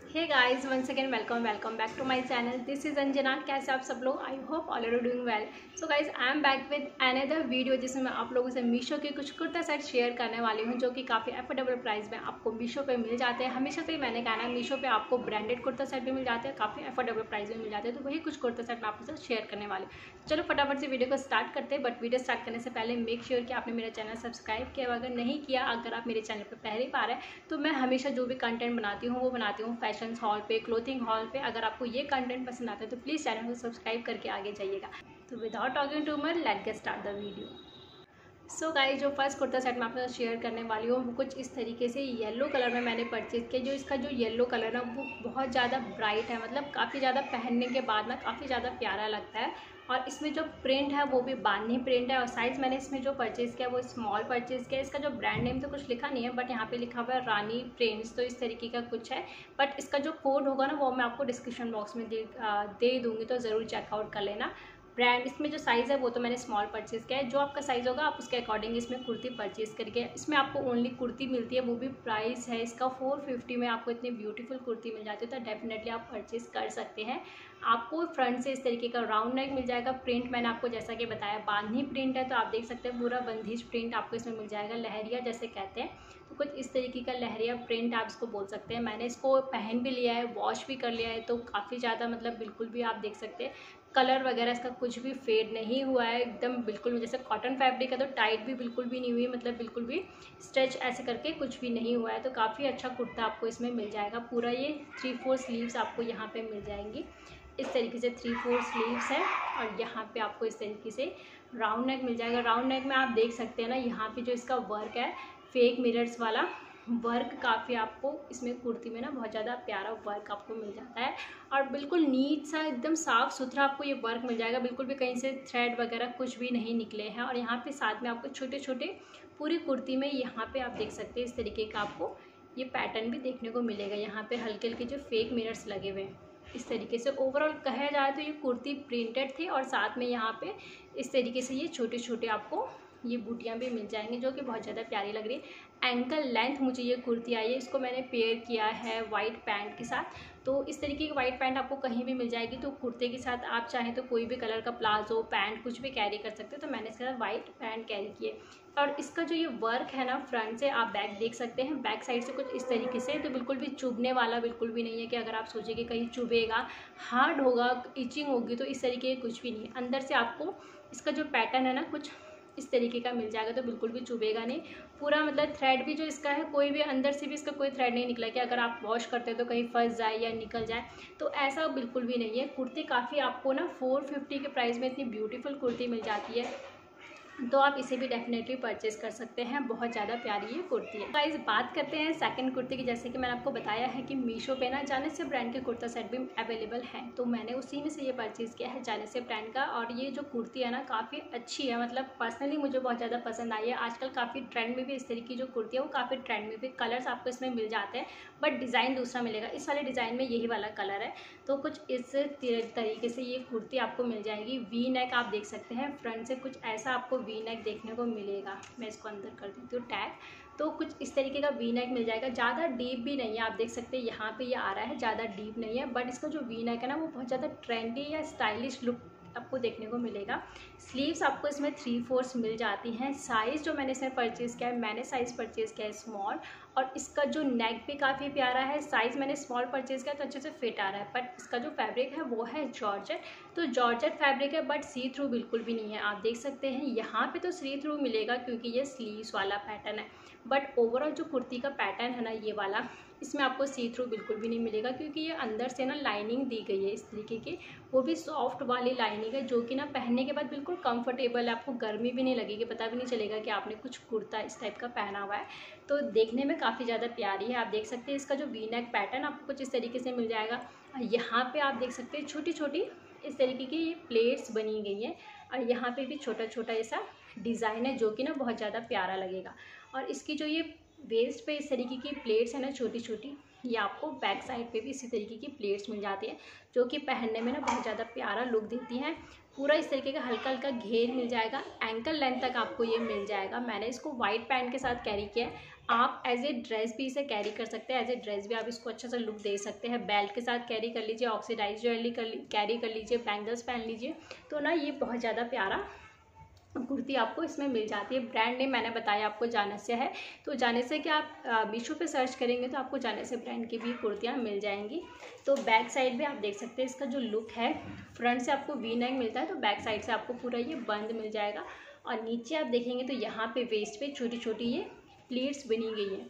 Hey guys, once again welcome back to my channel. This is Anjana. कैसे आप सब लोग? I hope all are doing well. So guys, I am back with another video जिसमें मैं आप लोगों से मीशो के कुछ कुर्ता सेट शेयर करने वाली हूं जो कि काफ़ी अफोर्डेबल प्राइस में आपको मीशो पे मिल जाते हैं। हमेशा से ही मैंने कहना है मीशो पे आपको ब्रांडेड कुर्ता सेट भी मिल जाते हैं, काफ़ी अफोर्डेबल प्राइस में मिल जाते हैं। तो वही कुछ कुर्ता सेट मैं आपके साथ शेयर करने वाली हूँ। चलो फटाफट से वीडियो को स्टार्ट करते हैं। बट वीडियो स्टार्ट करने से पहले मेक श्योर कि आपने मेरा चैनल सब्सक्राइब किया। अगर नहीं किया, अगर आप मेरे चैनल पर पहली बार है तो मैं हमेशा जो भी कंटेंट बनाती हूँ वो बनाती हूँ फैशन हॉल पे, क्लोथिंग हॉल पे। अगर आपको ये कंटेंट पसंद आता है तो प्लीज़ चैनल को सब्सक्राइब करके आगे जाइएगा। तो without talking too much, let's get start the video. So guys, जो फर्स्ट कुर्ता सेट मैं आपके साथ शेयर करने वाली हूँ वो कुछ इस तरीके से येलो कलर में मैंने परचेज किया। जो इसका जो येलो कलर है वो बहुत ज़्यादा ब्राइट है, मतलब काफ़ी ज़्यादा पहनने के बाद ना काफ़ी ज़्यादा प्यारा लगता है। और इसमें जो प्रिंट है वो भी बांधनी प्रिंट है। और साइज़ मैंने इसमें जो परचेज़ किया वो स्मॉल परचेज़ किया। इसका जो ब्रांड नेम तो कुछ लिखा नहीं है, बट यहाँ पे लिखा हुआ है रानी प्रिंट्स, तो इस तरीके का कुछ है। बट इसका जो कोड होगा ना वो मैं आपको डिस्क्रिप्शन बॉक्स में दे दूँगी, तो ज़रूर चेकआउट कर लेना। ब्रांड इसमें जो साइज़ है वो तो मैंने स्मॉल परचेज़ किया है। जो आपका साइज़ होगा आप उसके अकॉर्डिंग इसमें कुर्ती परचेज़ करके, इसमें आपको ओनली कुर्ती मिलती है, वो भी प्राइस है इसका 450 में आपको इतनी ब्यूटीफुल कुर्ती मिल जाती है। तो डेफिनेटली आप परचेज़ कर सकते हैं। आपको फ्रंट से इस तरीके का राउंड नेक मिल जाएगा। प्रिंट मैंने आपको जैसा कि बताया बांधनी प्रिंट है, तो आप देख सकते हैं पूरा बंदिश प्रिंट आपको इसमें मिल जाएगा, लहरिया जैसे कहते हैं। तो कुछ इस तरीके का लहरिया प्रिंट आप इसको बोल सकते हैं। मैंने इसको पहन भी लिया है, वॉश भी कर लिया है, तो काफ़ी ज़्यादा मतलब बिल्कुल भी आप देख सकते हैं कलर वगैरह इसका कुछ भी फेड नहीं हुआ है, एकदम बिल्कुल जैसे कॉटन फैब्रिक है तो टाइट भी बिल्कुल भी नहीं हुई, मतलब बिल्कुल भी स्ट्रेच ऐसे करके कुछ भी नहीं हुआ है। तो काफ़ी अच्छा कुर्ता आपको इसमें मिल जाएगा। पूरा ये 3/4 स्लीव्स आपको यहाँ पे मिल जाएंगी। इस तरीके से 3/4 स्लीव्स है और यहाँ पे आपको इस तरीके से राउंड नेक मिल जाएगा। राउंड नेक में आप देख सकते हैं ना, यहाँ पे जो इसका वर्क है फेक मिरर्स वाला वर्क, काफ़ी आपको इसमें कुर्ती में ना बहुत ज़्यादा प्यारा वर्क आपको मिल जाता है। और बिल्कुल नीट सा एकदम साफ़ सुथरा आपको ये वर्क मिल जाएगा, बिल्कुल भी कहीं से थ्रेड वगैरह कुछ भी नहीं निकले हैं। और यहाँ पे साथ में आपको छोटे छोटे पूरी कुर्ती में यहाँ पे आप देख सकते हैं इस तरीके का आपको ये पैटर्न भी देखने को मिलेगा। यहाँ पे हल्के हल्के जो फेक मिरर्स लगे हुए हैं इस तरीके से। ओवरऑल कहा जाए तो ये कुर्ती प्रिंटेड थी और साथ में यहाँ पे इस तरीके से ये छोटे छोटे आपको ये बूटियाँ भी मिल जाएंगी जो कि बहुत ज़्यादा प्यारी लग रही है। एंकल लेंथ मुझे ये कुर्ती आई है, इसको मैंने पेयर किया है वाइट पैंट के साथ। तो इस तरीके की वाइट पैंट आपको कहीं भी मिल जाएगी। तो कुर्ते के साथ आप चाहें तो कोई भी कलर का प्लाजो पैंट कुछ भी कैरी कर सकते हो। तो मैंने इसके साथ वाइट पैंट कैरी किए। और इसका जो ये वर्क है ना, फ्रंट से आप बैक देख सकते हैं, बैक साइड से कुछ इस तरीके से, तो बिल्कुल भी चुभने वाला बिल्कुल भी नहीं है कि अगर आप सोचिए कि कहीं चुभेगा, हार्ड होगा, इचिंग होगी, तो इस तरीके कुछ भी नहीं है। अंदर से आपको इसका जो पैटर्न है ना कुछ इस तरीके का मिल जाएगा, तो बिल्कुल भी चुभेगा नहीं। पूरा मतलब थ्रेड भी जो इसका है कोई भी अंदर से भी इसका कोई थ्रेड नहीं निकला कि अगर आप वॉश करते हो तो कहीं फंस जाए या निकल जाए, तो ऐसा बिल्कुल भी नहीं है। कुर्ती काफ़ी आपको ना 450 के प्राइस में इतनी ब्यूटीफुल कुर्ती मिल जाती है, तो आप इसे भी डेफिनेटली परचेज कर सकते हैं। बहुत ज़्यादा प्यारी ये कुर्ती है। गाइस, बात करते हैं सेकंड कुर्ती की। जैसे कि मैंने आपको बताया है कि मीशो पे ना जाने से ब्रांड के कुर्ता सेट भी अवेलेबल हैं, तो मैंने उसी में से ये परचेज़ किया है जाने से ब्रांड का। और ये जो कुर्ती है ना काफ़ी अच्छी है, मतलब पर्सनली मुझे बहुत ज़्यादा पसंद आई है। आजकल काफ़ी ट्रेंड में भी इस तरीके की जो कुर्ती है वो काफ़ी ट्रेंड में भी, कलर्स आपको इसमें मिल जाते हैं बट डिज़ाइन दूसरा मिलेगा। इस वाले डिज़ाइन में यही वाला कलर है। तो कुछ इस तरीके से ये कुर्ती आपको मिल जाएगी। वी नेक आप देख सकते हैं, फ्रंट से कुछ ऐसा आपको वी नेक देखने को मिलेगा। मैं इसको अंदर कर देती हूँ टैग। तो कुछ इस तरीके का वी नेक मिल जाएगा, ज़्यादा डीप भी नहीं है। आप देख सकते हैं यहाँ पे ये आ रहा है, ज़्यादा डीप नहीं है, बट इसका जो वी नेक है ना वो बहुत ज़्यादा ट्रेंडी या स्टाइलिश लुक आपको देखने को मिलेगा। स्लीव्स आपको इसमें 3/4 मिल जाती हैं। साइज़ जो मैंने इसमें परचेज़ किया है, मैंने साइज़ परचेज़ किया है स्मॉल। और इसका जो नेक भी काफ़ी प्यारा है। साइज़ मैंने स्मॉल परचेज़ किया तो अच्छे से फिट आ रहा है। बट इसका जो फैब्रिक है वो है जॉर्जेट। तो जॉर्जेट फैब्रिक है बट सी थ्रू बिल्कुल भी नहीं है। आप देख सकते हैं यहाँ पे तो सी थ्रू मिलेगा क्योंकि ये स्लीव्स वाला पैटर्न है, बट ओवरऑल जो कुर्ती का पैटर्न है ना ये वाला, इसमें आपको सी थ्रू बिल्कुल भी नहीं मिलेगा क्योंकि ये अंदर से ना लाइनिंग दी गई है इस तरीके की, वो भी सॉफ्ट वाली लाइनिंग है जो कि ना पहनने के बाद बिल्कुल कंफर्टेबल है। आपको गर्मी भी नहीं लगेगी, पता भी नहीं चलेगा कि आपने कुछ कुर्ता इस टाइप का पहना हुआ है। तो देखने में काफ़ी ज़्यादा प्यारी है। आप देख सकते हैं इसका जो वी नेक पैटर्न आपको कुछ इस तरीके से मिल जाएगा। यहाँ पे आप देख सकते हैं छोटी छोटी इस तरीके की ये प्लेट्स बनी गई हैं और यहाँ पे भी छोटा छोटा ऐसा डिज़ाइन है जो कि ना बहुत ज़्यादा प्यारा लगेगा। और इसकी जो ये वेस्ट पे इस तरीके की प्लेट्स है ना छोटी छोटी, ये आपको बैक साइड पे भी इसी तरीके की प्लेट्स मिल जाती है, जो कि पहनने में ना बहुत ज़्यादा प्यारा लुक देती हैं। पूरा इस तरीके का हल्का हल्का घेर मिल जाएगा, एंकल लेंथ तक आपको ये मिल जाएगा। मैंने इसको वाइट पैंट के साथ कैरी किया है। आप एज ए ड्रेस भी इसे कैरी कर सकते हैं, एज ए ड्रेस भी आप इसको अच्छा सा लुक दे सकते हैं। बेल्ट के साथ कैरी कर लीजिए, ऑक्सीडाइज ज्वेलरी कैरी कर लीजिए, बैंगल्स पहन लीजिए, तो ना ये बहुत ज़्यादा प्यारा कुर्ती आपको इसमें मिल जाती है। ब्रांड नेम मैंने बताया आपको जानेसे है, तो जानेसे के आप मीशो पे सर्च करेंगे तो आपको जानेसे ब्रांड की भी कुर्तियाँ मिल जाएंगी। तो बैक साइड भी आप देख सकते हैं, इसका जो लुक है, फ्रंट से आपको वी नेक मिलता है, तो बैक साइड से आपको पूरा ये बंद मिल जाएगा। और नीचे आप देखेंगे तो यहाँ पे वेस्ट पे छोटी छोटी ये प्लीट्स बनी गई हैं।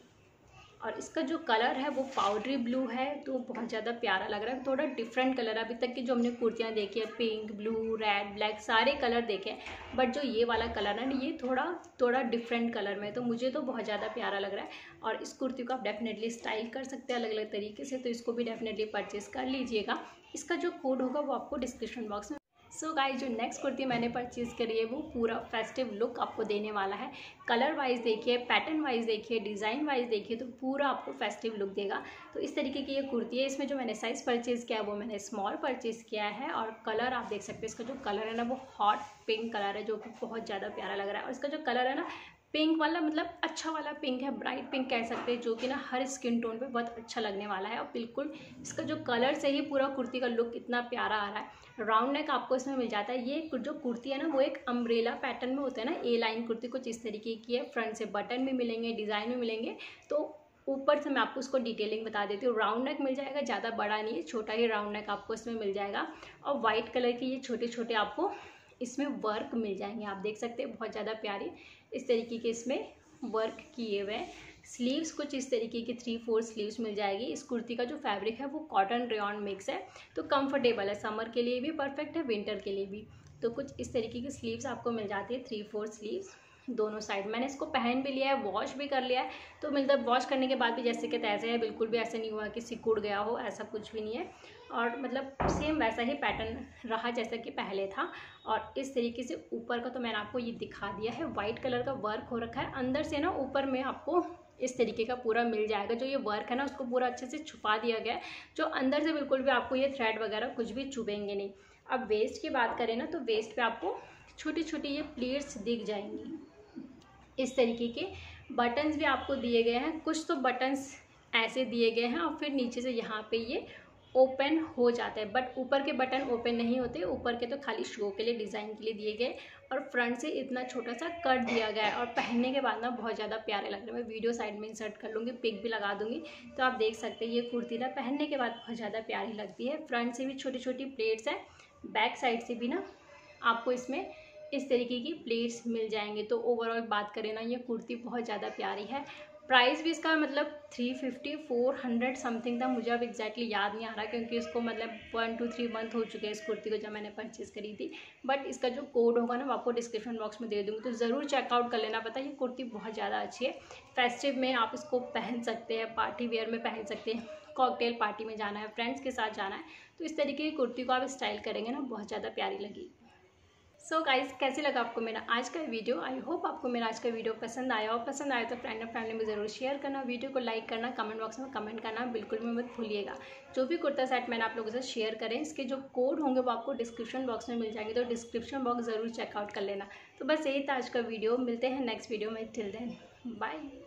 और इसका जो कलर है वो पाउडरी ब्लू है, तो बहुत ज़्यादा प्यारा लग रहा है। थोड़ा डिफरेंट कलर है, अभी तक की जो हमने कुर्तियाँ देखी है पिंक, ब्लू, रेड, ब्लैक सारे कलर देखे हैं, बट जो ये वाला कलर है ना ये थोड़ा डिफरेंट कलर में, तो मुझे तो बहुत ज़्यादा प्यारा लग रहा है। और इस कुर्ती को आप डेफिनेटली स्टाइल कर सकते हैं अलग अलग तरीके से, तो इसको भी डेफिनेटली परचेज़ कर लीजिएगा। इसका जो कोड होगा वो आपको डिस्क्रिप्शन बॉक्स में। सो गाइस, जो नेक्स्ट कुर्ती मैंने परचेज़ करी है वो पूरा फेस्टिव लुक आपको देने वाला है। कलर वाइज देखिए, पैटर्न वाइज देखिए, डिज़ाइन वाइज देखिए, तो पूरा आपको फेस्टिव लुक देगा। तो इस तरीके की ये कुर्ती है। इसमें जो मैंने साइज़ परचेज़ किया है वो मैंने स्मॉल परचेज़ किया है। और कलर आप देख सकते हैं, इसका जो कलर है ना वो हॉट पिंक कलर है, जो कि बहुत ज़्यादा प्यारा लग रहा है। और इसका जो कलर है ना पिंक वाला, मतलब अच्छा वाला पिंक है, ब्राइट पिंक कह सकते हैं, जो कि ना हर स्किन टोन पे बहुत अच्छा लगने वाला है। और बिल्कुल इसका जो कलर से ही पूरा कुर्ती का लुक इतना प्यारा आ रहा है। राउंड नेक आपको इसमें मिल जाता है। ये जो कुर्ती है ना वो एक अम्ब्रेला पैटर्न में होता है ना, ए लाइन कुर्ती कुछ इस तरीके की है। फ्रंट से बटन भी मिलेंगे, डिज़ाइन भी मिलेंगे। तो ऊपर से मैं आपको उसको डिटेलिंग बता देती हूँ। राउंड नेक मिल जाएगा, ज़्यादा बड़ा नहीं है, छोटा ही राउंड नेक आपको इसमें मिल जाएगा। और वाइट कलर की ये छोटे छोटे आपको इसमें वर्क मिल जाएंगे, आप देख सकते हैं, बहुत ज़्यादा प्यारी इस तरीके के इसमें वर्क किए हुए। स्लीव्स कुछ इस तरीके की 3/4 स्लीव्स मिल जाएगी। इस कुर्ती का जो फैब्रिक है वो कॉटन रेयॉन मिक्स है, तो कंफर्टेबल है, समर के लिए भी परफेक्ट है, विंटर के लिए भी। तो कुछ इस तरीके की स्लीव्स आपको मिल जाती है, 3/4 स्लीव्स दोनों साइड। मैंने इसको पहन भी लिया है, वॉश भी कर लिया है, तो मतलब वॉश करने के बाद भी जैसे कि तैसे है, बिल्कुल भी ऐसे नहीं हुआ कि सिकुड़ गया हो, ऐसा कुछ भी नहीं है। और मतलब सेम वैसा ही पैटर्न रहा जैसा कि पहले था। और इस तरीके से ऊपर का तो मैंने आपको ये दिखा दिया है, वाइट कलर का वर्क हो रखा है। अंदर से ना ऊपर में आपको इस तरीके का पूरा मिल जाएगा। जो ये वर्क है ना उसको पूरा अच्छे से छुपा दिया गया है, जो अंदर से बिल्कुल भी आपको ये थ्रेड वगैरह कुछ भी चुभेंगे नहीं। अब वेस्ट की बात करें ना, तो वेस्ट पे आपको छोटी छोटी ये प्लेट्स दिख जाएंगी। इस तरीके के बटन्स भी आपको दिए गए हैं, कुछ तो बटन्स ऐसे दिए गए हैं और फिर नीचे से यहाँ पे ये ओपन हो जाता है, बट ऊपर के बटन ओपन नहीं होते, ऊपर के तो खाली शो के लिए, डिज़ाइन के लिए दिए गए। और फ्रंट से इतना छोटा सा कट दिया गया है, और पहनने के बाद ना बहुत ज़्यादा प्यारे लग रहे हैं। मैं वीडियो साइड में इंसर्ट कर लूँगी, पिक भी लगा दूँगी, तो आप देख सकते हैं ये कुर्ती ना पहनने के बाद बहुत ज़्यादा प्यारी लगती है। फ्रंट से भी छोटी छोटी प्लेट्स हैं, बैक साइड से भी ना आपको इसमें इस तरीके की प्लेट्स मिल जाएंगे। तो ओवरऑल बात करें ना, ये कुर्ती बहुत ज़्यादा प्यारी है। प्राइस भी इसका मतलब 350 400 समथिंग था, मुझे अब एग्जैक्टली याद नहीं आ रहा, क्योंकि इसको मतलब 1 to 3 मंथ हो चुके हैं इस कुर्ती को जब मैंने परचेज़ करी थी। बट इसका जो कोड होगा ना वो आपको डिस्क्रिप्शन बॉक्स में दे दूँगी, तो ज़रूर चेकआउट कर लेना। पता है ये कुर्ती बहुत ज़्यादा अच्छी है, फेस्टिव में आप इसको पहन सकते हैं, पार्टी वेयर में पहन सकते हैं, कॉकटेल पार्टी में जाना है, फ्रेंड्स के साथ जाना है, तो इस तरीके की कुर्ती को आप स्टाइल करेंगे ना बहुत ज़्यादा प्यारी लगेगी। सो गाइस, कैसे लगा आपको मेरा आज का वीडियो? आई होप आपको मेरा आज का वीडियो पसंद आया हो। पसंद आया तो फ्रेंड और फैमिली में ज़रूर शेयर करना, वीडियो को लाइक करना, कमेंट बॉक्स में कमेंट करना बिल्कुल भी मत भूलिएगा। जो भी कुर्ता सेट मैंने आप लोगों से शेयर करें, इसके जो कोड होंगे वो आपको डिस्क्रिप्शन बॉक्स में मिल जाएंगे, तो डिस्क्रिप्शन बॉक्स ज़रूर चेकआउट कर लेना। तो बस यही था आज का वीडियो, मिलते हैं नेक्स्ट वीडियो में, टिल देन बाय।